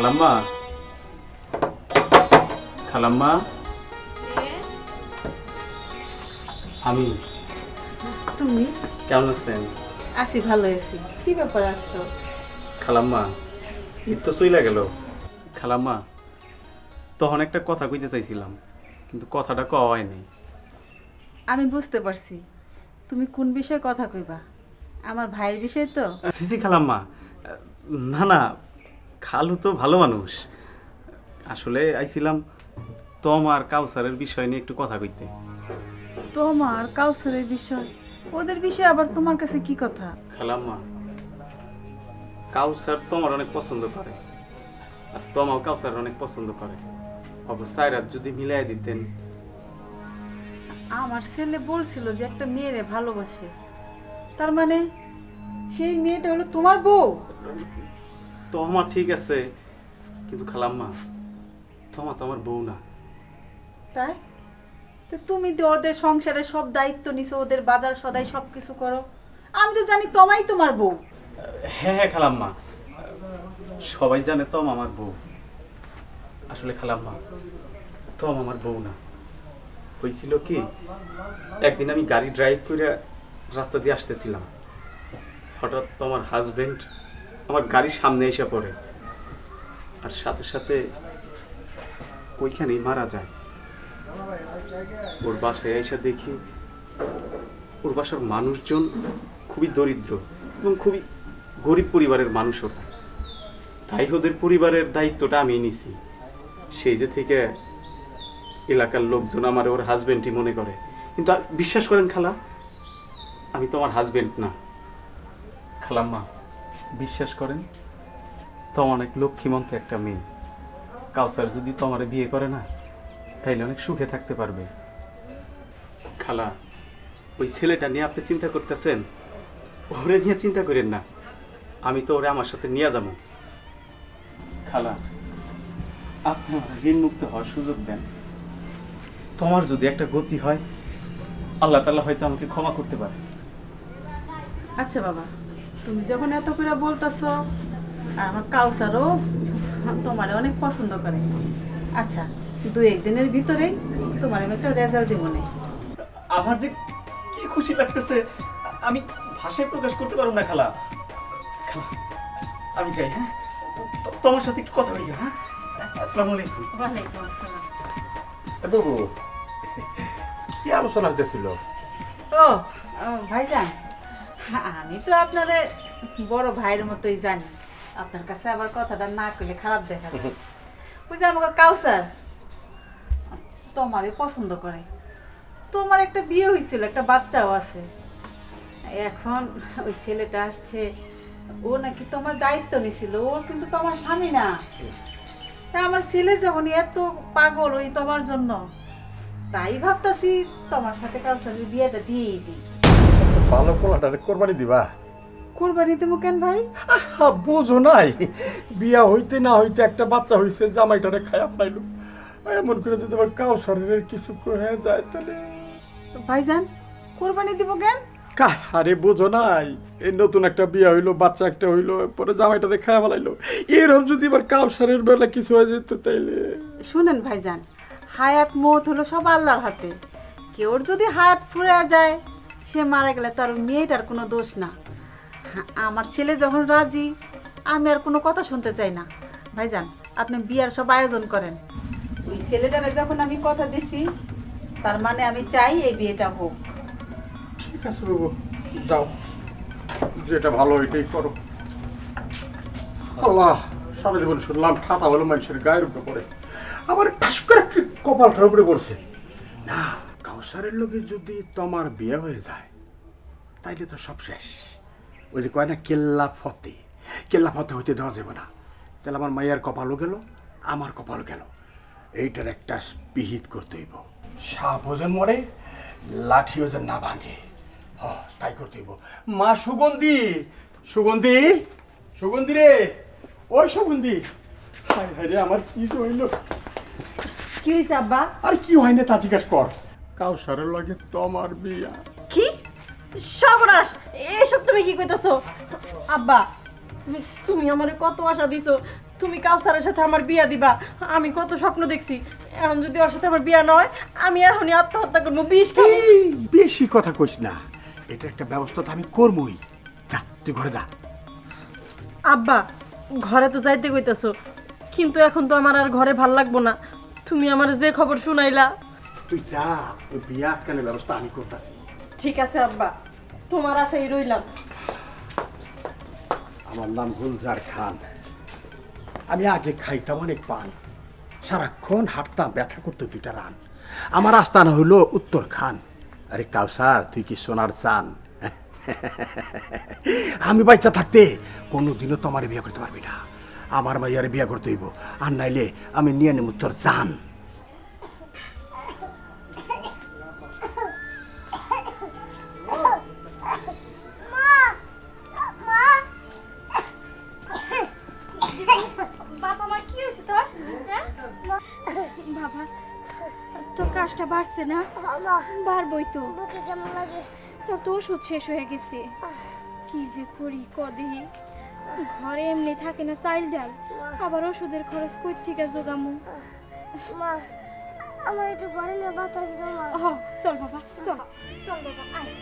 খালাম্মা, খালাম্মা, আমি। তুমি? কেমন আছেন? আছি, ভালো আছি। কি ব্যাপার আসছো? খালাম্মা, ঈদ তো চইলা গেল। খালাম্মা, তখন একটা কথা কইতে চাইছিলাম, কিন্তু কথাটা কওয়া হয়নি। আমি বুঝতে পারছি তুমি কোন বিষয়ে কথা কইবা। আমার ভাইয়ের বিষয় তো? সিসি খালাম্মা, না না, খালু তো ভালো মানুষ। আসলে আইছিলাম তোমার কাউসারের বিষয় নিয়ে একটু কথা কইতে। তোমার কাউসারের বিষয়? ওদের বিষয়ে আবার তোমার কাছে কি কথা? খালাম্মা, কাউসার তোমার অনেক পছন্দ করে, আর তোমাও কাউসার অনেক পছন্দ করে। অবশ্যই রাত যদি মিলাই দিতেন। আমার ছেলে বলছিল যে একটা মেয়েরে ভালোবাসে, তার মানে সেই মেয়েটা হলো তোমার বউ? তোমার ঠিক আছে, কিন্তু খালাম্মা, তোমার তো আমার বউ না। তাই? তো তুমি তো ওদের সংসারে সব দায়িত্ব নিছো, ওদের বাজার সদাই সব কিছু করো। আমি তো জানি তোমাই তোমার বউ। হ্যাঁ হ্যাঁ খালাম্মা, সবাই জানে তম আমার বউ। আসলে খালাম্মা, তম আমার বউ না। হয়েছিল কি, একদিন আমি গাড়ি ড্রাইভ করে রাস্তা দিয়ে আসতেছিলাম, হঠাৎ তোমার হাজবেন্ড আমার গাড়ির সামনে এসে পড়ে, আর সাথে সাথে ওইখানেই মারা যায়। ওর বাসায় এসে দেখি ওর বাসার মানুষজন খুবই দরিদ্র এবং খুবই গরিব পরিবারের মানুষ ওরা। তাই ওদের পরিবারের দায়িত্বটা আমি নিছি। সেই যে থেকে এলাকার লোকজন আমার ওর হাজবেন্ডই মনে করে, কিন্তু বিশ্বাস করেন খালা, আমি তোমার হাজবেন্ড না। খালাম্মা, বিশ্বাস করেন, তো অনেক লক্ষ্মীমন্ত একটা মেয়ে। কাউসার যদি তোমার বিয়ে করে না, তাইলে অনেক সুখে থাকতে পারবে। খালা, ওই ছেলেটা নিয়ে আপনি চিন্তা করতেছেন, ওরে নিয়ে চিন্তা করেন না, আমি তো ওরে আমার সাথে নিয়ে যাবো। খালা, আপনি আমার ঋণ মুক্ত হওয়ার সুযোগ দেন। তোমার যদি একটা গতি হয়, আল্লাহ তাআলা হয়তো আমাকে ক্ষমা করতে পারে। আচ্ছা বাবা, তুমি যখন এত করে বলতেছো, আর আমার কাউসারও তোমার অনেক পছন্দ করে। আচ্ছা, 2-1 দিনের ভিতরেই তোমার আমি একটা রেজাল্ট দিব না। আমার যে কি খুশি লাগতেছে, আমি ভাষায় প্রকাশ করতে পারবো না। খালা, খালা, আমি যাই। হ্যাঁ, তোমার সাথে একটু কথা বলি। হ্যাঁ, আসসালামু আলাইকুম। ওয়ালাইকুম আসসালাম। বাবু, কি আলোচনা হইতেছিল? ও ভাইজান, আমি তো আপনারে বড় ভাইয়ের মতোই জানি। আপনার কাছে আবার কথাটা না কইলে খারাপ দেখাবে। ওই যে আমাকে কাউসার তোমারে পছন্দ করে। তোমার একটা বিয়ে হয়েছিল, একটা বাচ্চাও আছে। এখন ওই ছেলেটা আসছে, ও নাকি তোমার দায়িত্ব নিছিল। ও কিন্তু তোমার স্বামী না। তা আমার ছেলে যখন এত পাগল ওই তোমার জন্য, তাই ভাবতাছি তোমার সাথে কাউসারের বিয়েটা দিয়েই দিই। ভালো পোলাটা কোরবানি দিবা? কোরবানি দেবো কেন ভাই? বুঝো নাই, বিয়া হইতে না হইতে একটা বাচ্চা হইছে, জামাইটারে খায়া পাইলো। এমন করে যদি আবার কাউসারের কিছু হয়ে যায় তাহলে। ভাইজান, কোরবানি দিব কেন? আরে বুঝো নাই, এই নতুন একটা বিয়া হইলো, বাচ্চা একটা হইলো, পরে জামাইটারে খায়া ফেলাইলো। এরকম যদি আবার কাউসারের বেলা কিছু হয়ে যেত তাইলে। শুনেন ভাইজান, হায়াত মৌত হলো সব আল্লাহর হাতে। কেউর যদি হায়াত ফুরে যায়, সে মারা গেলে তার মেয়েটার কোনো দোষ না। আমার ছেলে যখন রাজি, আমি আর কোনো কথা শুনতে চাই না। ভাইজান, আপনি বিয়ার সব আয়োজন করেন। ওই ছেলেটারে যখন আমি কথা দিছি, তার মানে আমি চাই এই বিয়েটা হোক। ঠিক আছে বাবু, যাও, যেটা ভালো ওইটাই করো। আল্লাহ, সারা জীবন শুনলাম ঠাটা হলো মানুষের গায়ের উপরে পড়ে, আবার ঠাস করে একটি কপালটার উপরে পড়ছে না। কাউসারের লোকে যদি তোমার বিয়ে হয়ে যায়, তাইলে তো সব শেষ। ওই যে কয় না, কেল্লা ফতে, কেল্লা ফতে হইতে দেওয়া যাবে না। তাহলে আমার মায়ের কপালও গেল, আমার কপালও গেল। এইটার একটা বিহিত করতে হইব। সাপ ওজন মরে, লাঠি ওজন না ভাঙে। হ, তাই করতে হইব। মা সুগন্ধি, সুগন্ধি, সুগন্ধি রে, ওই সুগন্ধি। হায় হায় রে, আমার কি হইল? কি হয়েছে আব্বা? আর কি হয় না তা জিজ্ঞাসা কর। কাউসারের লাগে তোমার বিয়া। কি সর্বনাশ! এসব তুমি কি কইতাছো? আব্বা, তুমি আমারে কত আশা দিছো, তুমি কাউসারের সাথে আমার বিয়া দিবা। আমি কত স্বপ্ন দেখছি, এখন যদি ওর সাথে আমার বিয়া নয় আমি এখনই আত্মহত্যা করবো, বিষ খাবো। এই, বেশি কথা কইস না, এটা একটা ব্যবস্থা তো আমি করবই। যা তুই ঘরে যা। আব্বা, ঘরে তো যাইতে কইতাছো, কিন্তু এখন তো আমার আর ঘরে ভাল লাগবো না। তুমি আমার যে খবর শুনাইলা। তুই যা, ওই বিয়া আটকানোর ব্যবস্থা আমি করতেছি। ঠিক আছে আব্বা, তোমার আশাই রইলাম। আমার নাম গুলজার খান। আমি আগে খাইতাম অনেক পান, সারাক্ষণ হাঁটতাম, ব্যথা করতো 2টা রান। আমার আস্তানা হইল উত্তর খান। আরে কাউসার, তুই কি সোনার চান? আমি বাচ্চা থাকতে কোনোদিনও তো আমার বিয়ে করতে পারবি না। আমার মাইয়ারে বিয়ে করতে হইব, আর নাইলে আমি নিয়ে নেব তোর জান। বাবা মা কি হয়েছে তোর? হ্যাঁ বাবা, তোর কাজটা বাড়ছে না? বাড়বই তো। কেমন লাগে? তোর তো ওষুধ শেষ হয়ে গেছে। কি যে করি কদেহি, ঘরে এমনি থাকে না চাইল ডাল, আবার ওষুধের খরচ কই থেকে জোগামু। মা, আমার একটু ঘরে নিয়ে বাতাস দাও মা। চল বাবা, চল চল বাবা, আয়।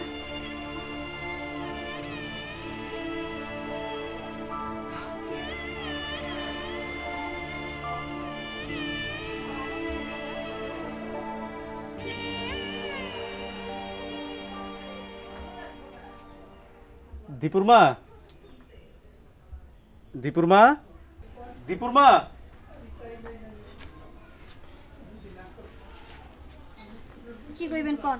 দীপুর মা, দীপুর মা, দীপুর মা। কি কইবেন কোন?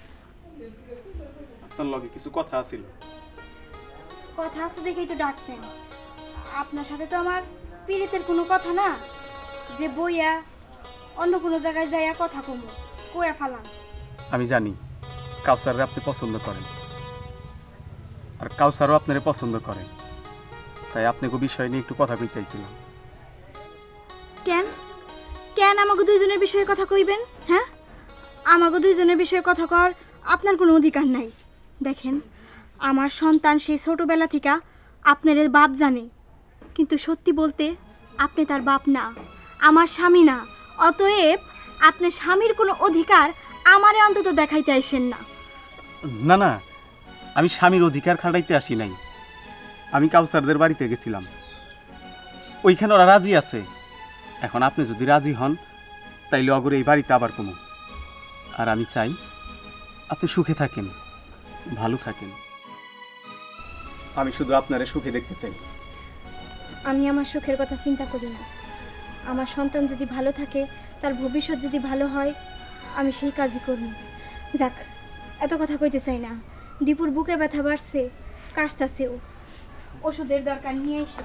আপনার লগে কিছু কথা আছিল। কথা আছে দেখেই তো ডাকছেন। আপনার সাথে তো আমার পীড়িতের কোনো কথা না যে বইয়া অন্য কোনো জায়গায় যাইয়া কথা কমু কইয়া ফালান। আমি জানি কাউসারকে আপনি পছন্দ করেন, আর কাউসারও আপনারে পছন্দ করে, তাই আপনাকে বিষয় নিয়ে একটু কথা কইতে চাইছিলাম। কেন কেন আমাকে দুইজনের বিষয়ে কথা কইবেন? হ্যাঁ, আমাকে দুইজনের বিষয়ে কথা কর আপনার কোনো অধিকার নাই। দেখেন, আমার সন্তান সেই ছোটবেলা থেকে আপনার বাপ জানে, কিন্তু সত্যি বলতে আপনি তার বাপ না, আমার স্বামী না। অতএব আপনার স্বামীর কোনো অধিকার আমারে অন্তত দেখাইতে আসেন না। না না, আমি স্বামীর অধিকার খাটাইতে আসি নাই। আমি কাউসারদের বাড়িতে গেছিলাম, ওইখানে ওরা রাজি আছে। এখন আপনি যদি রাজি হন তাইলে অগরে এই বাড়িতে আবার কমু। আর আমি চাই আপনি সুখে থাকেন, ভালো থাকেন। আমি শুধু আপনারে সুখে দেখতে চাই। আমি আমার সুখের কথা চিন্তা করি না। আমার সন্তান যদি ভালো থাকে, তার ভবিষ্যৎ যদি ভালো হয়, আমি সেই কাজই করব। যাক, এত কথা কইতে চাই না। দীপুর বুকে ব্যথা বাড়ছে, কাশতাছেও, ওষুধের দরকার নিয়ে এসে।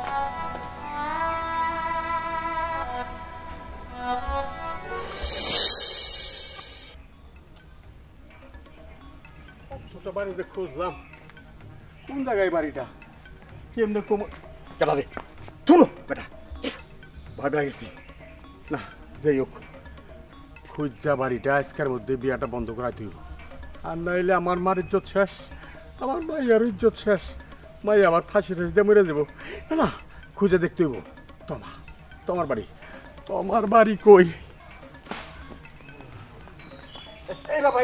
ছোট বাড়িতে খুঁজলাম, কোন জায়গায় বাড়িটা, কেমনে কম কেটা রে, চলো বেটা, ভয় পেয়ে গেছি। না, যাই হোক, খুঁজা বাড়িটা আজকের মধ্যে বিয়াটা বন্ধ করা দিও, আর নাইলে আমার মার ইজ্জত শেষ, আমার মাইয়ার ইজ্জত শেষ। মাই আবার ফাঁসি টাসি দিয়ে মরে যাবো। না না, খুঁজে দেখতে হইব। তোমার বাড়ি, তোমার বাড়ি কই? এই বাবা,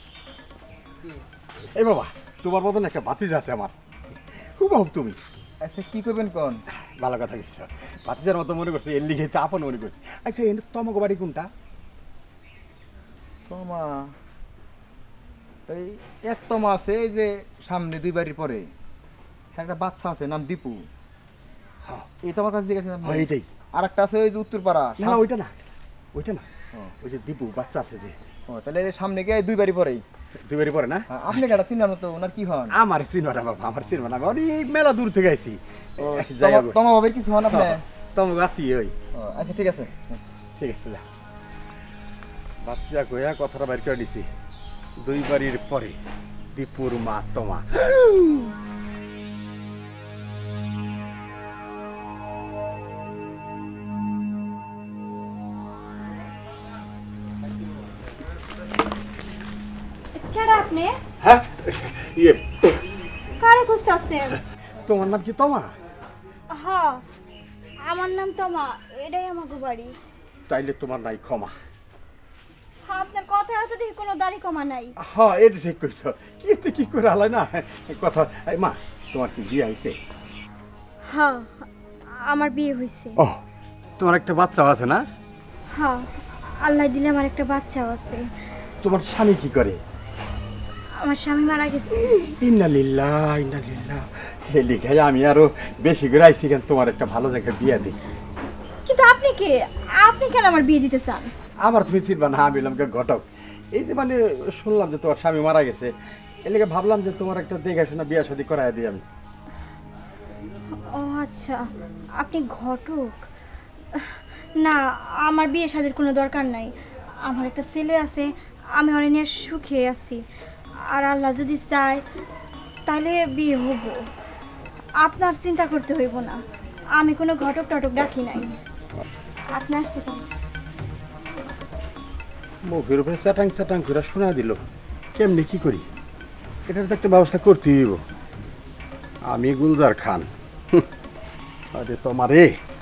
এই বাবা, তোমার মতন একটা ভাতিজা আছে আমার, খুব হোক তুমি। আচ্ছা, কি করবেন কোন? ভালো কথা কিছু, ভাতিজার মতো মনে করছি, এর লিখে আপন মনে করছি। আচ্ছা, তোমাকে বাড়ি কোনটা? তোমা এই এক তোমা আছে, এই যে সামনে 2 বাড়ির পরে একটা বাচ্চা আছে, নাম দীপু। এই তোমার কাছে জিজ্ঞাসা। এইটাই। আর একটা আছে ওই যে উত্তরপাড়া। না, ওইটা না, ওইটা না, ওই যে দীপু বাচ্চা আছে যে। তাহলে সামনে গিয়ে 2 বাড়ি পরেই। 2 বাড়ি পরে না? আপনি কেটা চিনার মতো ওনার কি হন? আমার চিনবা না বাবা, আমার চিনবা না, অনেক মেলা দূর থেকে আইছি। তোমা বাবার কিছু হন আপনি? তোমাকে আত্মীয় ওই। আচ্ছা, ঠিক আছে, ঠিক আছে, যা। বাচ্চা কইয়া কথাটা বাইর করে দিছি, 2 বাড়ির পরে দীপুর মা তোমা। কেডা আপনি? হ্যাঁ, ইয়ে, কারে খুঁজতে আসছেন? তোমার নাম কি তোমা? হ্যাঁ, আমার নাম তমা, এটাই আমাকে বাড়ি। তাইলে তোমার নাই ক্ষমা। আপনার কথা হয়তো দেখি কোনো দাড়ি কমা নাই। হ্যাঁ, এটা ঠিক কইছ। কিন্তু কি করে আলাই না কথা। এই মা, তোমার কি বিয়ে হয়েছে? হ্যাঁ, আমার বিয়ে হয়েছে। ও, তোমার একটা বাচ্চা আছে না? হ্যাঁ, আল্লাহ দিলে আমার একটা বাচ্চাও আছে। তোমার স্বামী কি করে? আমার স্বামী মারা গেছে। ইন্নালিল্লাহ ইন্নালিল্লাহ। হে লিখাই আমি আরো বেশি করে আইছি কেন তোমার একটা ভালো জায়গায় বিয়ে দিই। কিন্তু আপনি কে? আপনি কেন আমার বিয়ে দিতে চান? আবার তুমি চিনবা না, আমি হলাম ঘটক। এই যে মানে শুনলাম যে তোমার স্বামী মারা গেছে, এর লেগে ভাবলাম যে তোমার একটা দেখাশোনা বিয়ে শাদী করাই দিই আমি। ও আচ্ছা, আপনি ঘটক। না, আমার বিয়ে শাদীর কোনো দরকার নাই। আমার একটা ছেলে আছে, আমি ওরে নিয়ে সুখে আছি। আর আল্লাহ যদি চায় তাহলে বিয়ে হব। আপনার চিন্তা করতে হইব না, আমি কোনো ঘটক টটক ডাকি নাই। আপনি আসতে পারেন। মুখের উপরে চাটাং চাটাং করে শোনা দিল, কেমনি কি করি? এটার তো একটা ব্যবস্থা করতেই হইব। আমি গুলজার খান। আরে তোমারে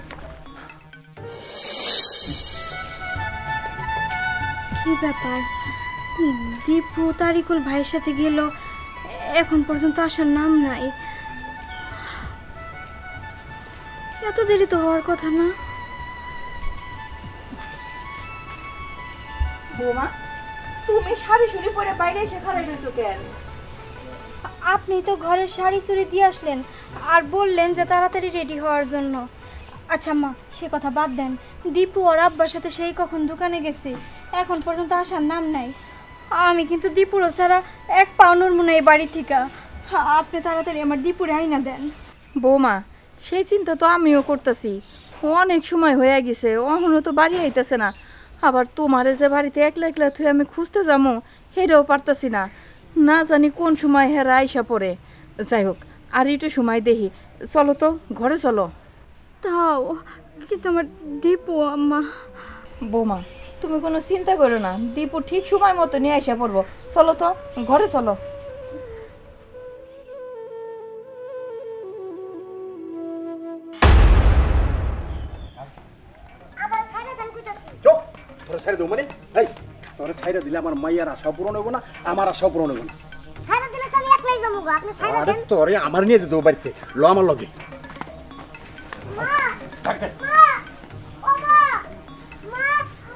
কি ব্যাপার? দীপু তারিকুল ভাইয়ের সাথে গেল, এখন পর্যন্ত আসার নাম নাই। এত দেরি তো হওয়ার কথা না। বৌমা, তুমি শাড়ি শুড়ি পরে বাইরে এসে খারাপ হয়েছো কেন? আপনি তো ঘরের শাড়ি চুড়ি দিয়ে আসলেন আর বললেন যে তাড়াতাড়ি রেডি হওয়ার জন্য। আচ্ছা মা, সে কথা বাদ দেন। দীপু ওর আব্বার সাথে সেই কখন দোকানে গেছি, এখন পর্যন্ত আসার নাম নাই। আমি কিন্তু দীপুরও ছাড়া এক পাও নড়বো না এই বাড়ি থেকে। আপনি তাড়াতাড়ি আমার দীপুরে আইনা দেন। বৌমা, সেই চিন্তা তো আমিও করতেছি। অনেক সময় হয়ে গেছে, এখনো তো বাড়ি আইতেছে না। আবার তোমারে যে বাড়িতে একলা একলা থুয়ে আমি খুঁজতে যাবো সেটাও পারতাছি না। না জানি কোন সময় হেরা আইসা পড়ে। যাই হোক, আর একটু সময় দেখি। চলো তো, ঘরে চলো। তাও কিন্তু আমার দীপু আম্মা। বৌমা, তুমি কোনো চিন্তা করো না, দীপু ঠিক সময় মতো নিয়ে আইসা পড়বো। চলো তো, ঘরে চলো। আবার ছাইরা দেন কইতাছি। চুপ! তোরা ছাইরা দেবো মানে? এই, তোরা ছাইরা দিলে আমার মাইয়ার আশাও পূরণ হইব না, আমার আশাও পূরণ হইব না। ছাইরা দিলে তো আমি একলাই যাবো গো, আপনি ছাইরা আরে দেন। তোরে আমার নিয়ে যেতে হবে বাড়িতে, ল আমার লগে। মা! মা! ও মা! মা!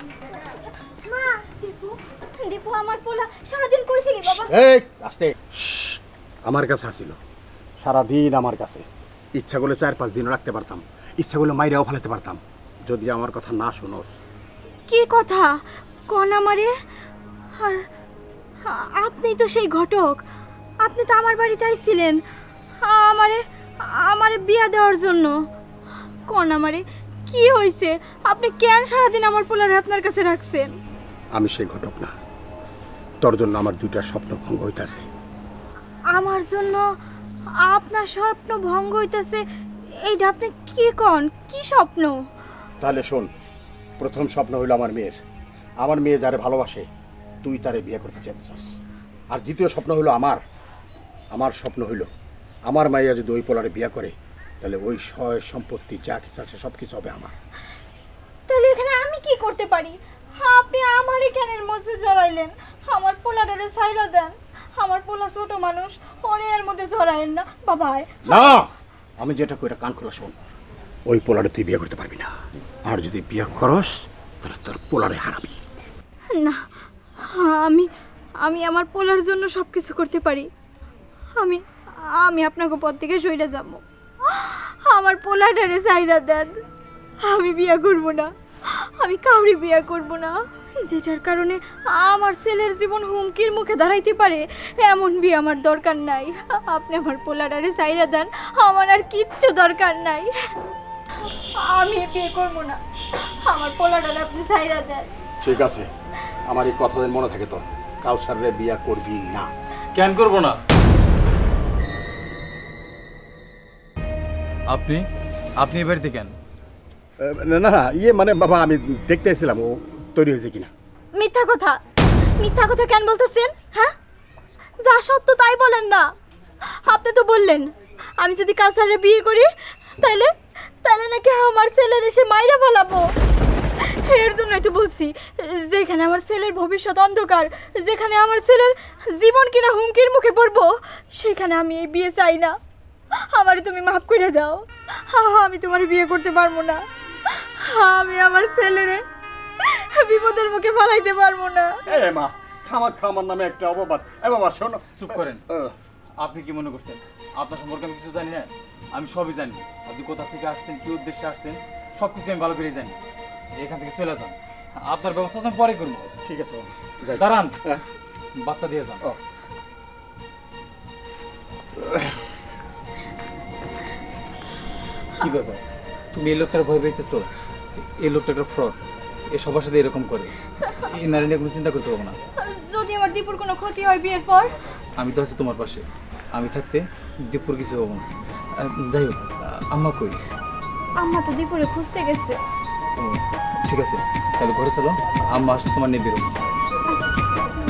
মা! দীপু আমার পোলা সারাদিন কইছিলি বাবা। এই আস্তে, আমার কাছে আসিল সারাদিন। আমার কাছে ইচ্ছা করলে 4-5 দিন রাখতে পারতাম, ইচ্ছা করলে মাইরাও ফেলাতে পারতাম, যদি আমার কথা না শোনো। কি কথা কোন আমারে? আর আপনি তো সেই ঘটক, আপনি তো আমার বাড়িতে আইছিলেন আমারে আমারে বিয়া দেওয়ার জন্য। কোন আমারে কি হয়েছে? আপনি কেন সারাদিন আমার পোলারে আপনার কাছে রাখছেন? আমি সেই ঘটক না, তোর জন্য আমার 2টা স্বপ্ন ভঙ্গ হইতাছে। আমার জন্য আপনার স্বপ্ন ভঙ্গ হইতেছে? এইটা আপনি কি কোন? কি স্বপ্ন? তাহলে শোন, প্রথম স্বপ্ন হইল আমার মেয়ের। আমার মেয়ে যারে ভালোবাসে তুই তারে বিয়ে করতে চাইতেছস। আর দ্বিতীয় স্বপ্ন হইল আমার স্বপ্ন হইল আমার মাইয়া যদি ওই পোলারে বিয়ে করে তাহলে ওই সয় সম্পত্তি যা কিছু আছে সব কিছু হবে আমার। তাহলে এখানে আমি কি করতে পারি? আপনি আমারই কেনের মধ্যে জড়াইলেন। আমার পোলাটারে ছাইরা দেন। আমার পোলা ছোট মানুষ, ওরে এর মধ্যে জড়াইলেন না বাবা। না, আমি যেটা কইরা কান খোলা শোন, ওই পোলারে তুই বিয়ে করতে পারবি না। আর যদি বিয়ে করস তাহলে তোর পোলারে হারাবি। না, আমি আমি আমার পোলার জন্য সব কিছু করতে পারি। আমি আমি আপনাকে পথ থেকে সইরে যাব। আমার পোলাটারে ছাইরা দেন। আমি বিয়ে করব না, আমি কাউরি বিয়ে করব না যেটার কারণে আমার ছেলের জীবন হুমকির মুখে দাঁড়াইতে পারে। এমন বিয়ে আমার দরকার নাই। আপনি আমার পোলাটারে ছাইরা দেন, আমার আর কিচ্ছু দরকার নাই। আমি বিয়ে করব না, আমার পোলাটারে আপনি ছাইরা দেন। ঠিক আছে, আমার এই কথা মনে থাকে তো, কাউসারে বিয়ে করবি না। কেন করব না? আপনি আপনি এ বাড়িতে কেন? না না, ইয়ে মানে বাবা, আমি দেখতে এসেছিলাম ও তৈরি হয়েছে কিনা। মিথ্যা কথা, মিথ্যা কথা কেন বলতেছেন? হ্যাঁ, যা সত্য তাই বলেন না। আপনি তো বললেন আমি যদি কাউসারে বিয়ে করি তাহলে তাহলে নাকি আমার ছেলের এসে মাইরা ফেলাবো। এর জন্যই তো বলছি, যেখানে আমার ছেলের ভবিষ্যৎ অন্ধকার, যেখানে আমার ছেলের জীবন কিনা হুমকির মুখে পড়বো, সেখানে আমি এই বিয়ে চাই না। আমারে তুমি মাফ করে দাও, আমি তোমার বিয়ে করতে পারবো না। আমি আমার ছেলেরে বিপদের মুখে ফেলাইতে পারবো না। এ মা, খামার নামে একটা অপবাদ। এ বাবা শোনো, চুপ করেন। আপনি কি মনে করছেন আপনার সম্পর্কে আমি কিছু জানি না? আমি সবই জানি। আপনি কোথা থেকে আসছেন, কি উদ্দেশ্যে আসছেন, সব কিছু আমি ভালো করে জানি। এখান থেকে চলে যান, আপনার ব্যবস্থা তো আমি পরে করবো। ঠিক আছে বাবা, যাই। দাঁড়ান, হ্যাঁ। বাচ্চা দিয়ে যান। কি ব্যাপার, তুমি এই লোকটার ভয় পেয়েছো? এই লোকটা একটা ফ্রড, এ সবার সাথে এরকম করে। এই নারী নিয়ে কোনো চিন্তা করতে হবে না। যদি আমার দীপুর কোনো ক্ষতি হয় বিয়ের পর? আমি তো আছি তোমার পাশে, আমি থাকতে দীপুর কিছু হবো না। যাই হোক, আম্মা কই? আম্মা তো দীপুরে খুঁজতে গেছে। ও ঠিক আছে, তাহলে ঘরে চলো, আম্মা আসলে তোমার নিয়ে বেরোবো। আচ্ছা, ঠিক আছে।